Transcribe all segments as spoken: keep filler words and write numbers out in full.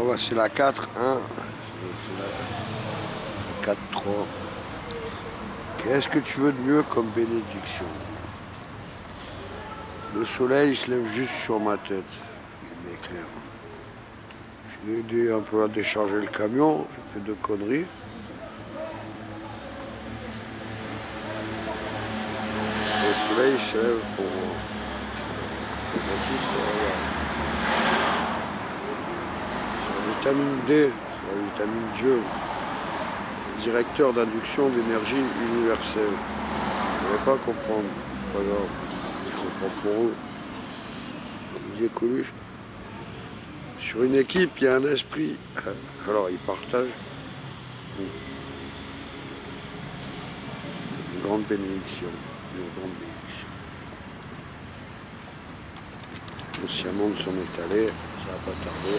Oh bah c'est la quatre, hein. C'est la quatre trois. Qu'est-ce que tu veux de mieux comme bénédiction? Le soleil se lève juste sur ma tête. Il m'éclaire. Je l'ai aidé un peu à décharger le camion, j'ai fait deux conneries. Le soleil se lève pour moi. C'est la vitamine D, c'est la vitamine Dieu. Directeur d'induction d'énergie universelle. Vous n'allez pas comprendre, c'est pas grave. Je comprends pour eux. Vous y Coluche. Sur une équipe, il y a un esprit. Alors, ils partagent. Une grande bénédiction. Une grande bénédiction. L'ancien monde s'en est allé, ça va pas tarder.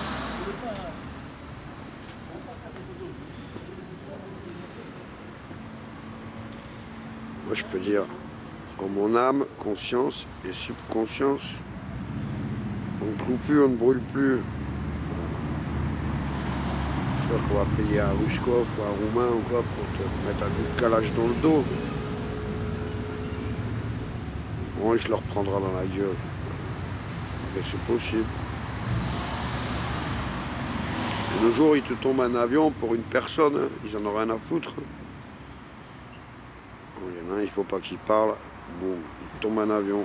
Moi, je peux dire, en mon âme, conscience et subconscience, on ne cloue plus, on ne brûle plus. C'est sûr qu'on va payer un Ruskov ou un Roumain ou quoi pour te mettre un coup de calage dans le dos. Bon, il se leur prendra dans la gueule. Mais c'est possible. Et le jour où il te tombe un avion pour une personne, hein, ils en ont rien à foutre. Il y en a un, il faut pas qu'il parle. Bon, il tombe un avion.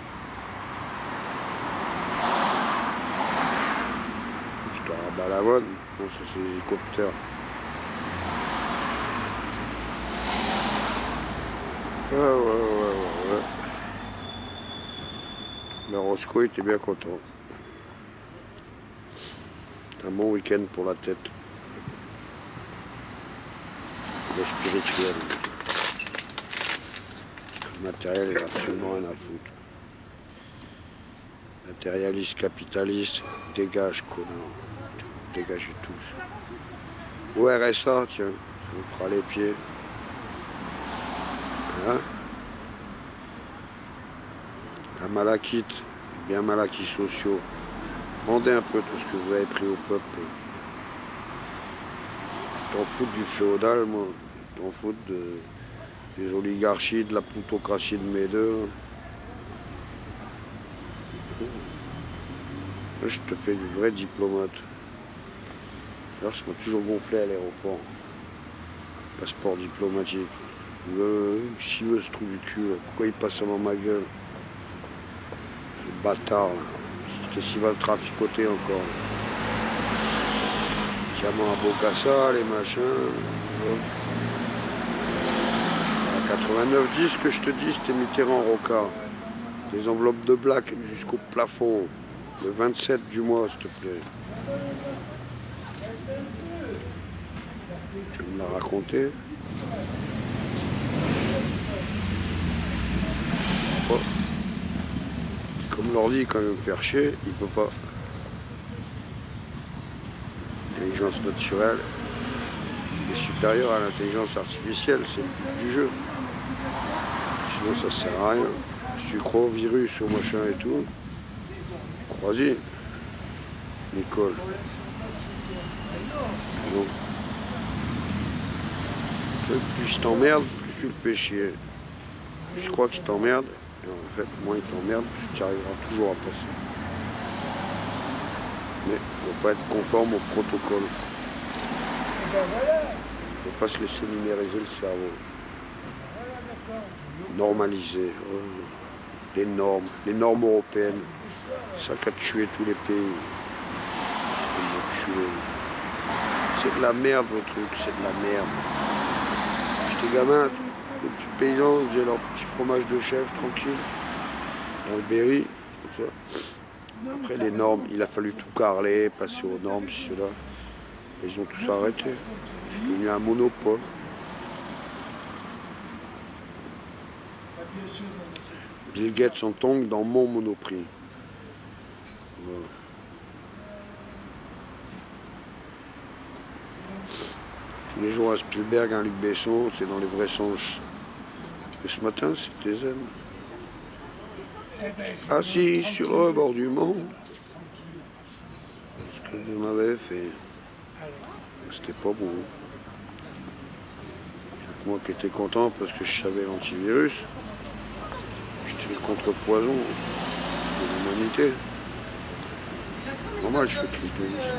Je te rabats la bonne. Non, ça c'est l'hélicoptère. Ah ouais, ouais, ouais, ouais. Mais Roscoe était bien content. C'est un bon week-end pour la tête. Le spirituel. Le matériel, il n'a absolument rien à foutre. Matérialiste, capitaliste, dégage, connard. Dégagez tous. Au R S A, tiens, ça vous fera les pieds. Hein? La malachite, bien malachis sociaux. Rendez un peu tout ce que vous avez pris au peuple. Je t'en fous du féodal, moi. Je t'en fous de, des oligarchies, de la plutocratie de mes deux. Là, je te fais du vrai diplomate. Alors, ça m'a toujours gonflé à l'aéroport. Passeport diplomatique. Euh, S'il veut ce trou du cul, là. Pourquoi il passe avant ma gueule? Le bâtard, là. Qu'est-ce qu'il va le traficoter encore? Diamant à Bocassa, les machins. À quatre-vingt-neuf dix, que je te dis, c'était Mitterrand Rocard. Les enveloppes de black jusqu'au plafond. Le vingt-sept du mois, s'il te plaît. Tu me l'as raconté? Oh. Comme l'ordi, quand il veut me faire chier, il peut pas. L'intelligence naturelle est supérieure à l'intelligence artificielle, c'est du jeu. Sinon ça sert à rien. Si tu crois au virus, au machin et tout, crois-y, Nicole. Non. Plus je t'emmerde, plus tu le fais chier. Plus je crois qu'il t'emmerde, et en fait, moins il t'emmerde, plus tu arriveras toujours à passer. Mais il ne faut pas être conforme au protocole. Il ne faut pas se laisser numériser le cerveau. Normaliser. Oh, les normes, les normes européennes. Ça a tué tous les pays. C'est de la merde le truc, c'est de la merde. J'étais gamin, les petits paysans faisaient leur petit fromage de chèvre tranquille, dans le Berry, comme ça. Après les normes, il a fallu tout carreler, passer aux normes, ceux-là. Ils ont tous arrêté. C'est devenu un monopole. Bill Gates en tongue dans mon Monoprix. Voilà. Tous les jours un Spielberg, un Luc Besson, c'est dans les vrais sens. Et ce matin, c'était zen. Assis sur le bord du monde. On avait fait. C'était pas bon. Moi qui étais content parce que je savais l'antivirus. J'étais le contre-poison de l'humanité. Normal, je fais crise de vis.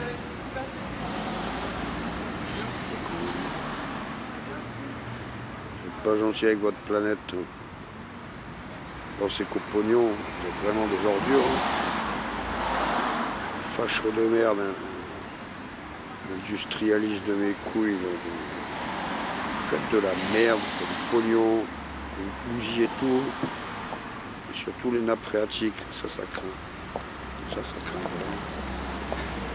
Pas gentil avec votre planète. Pensez qu'au pognon, vous êtes vraiment des ordures. Facho de merde. Industrialiste de mes couilles. Vous faites de la merde, vous faites du pognon, vous bousillez tout. Et surtout les nappes phréatiques, ça, ça craint. Ça, ça craint vraiment.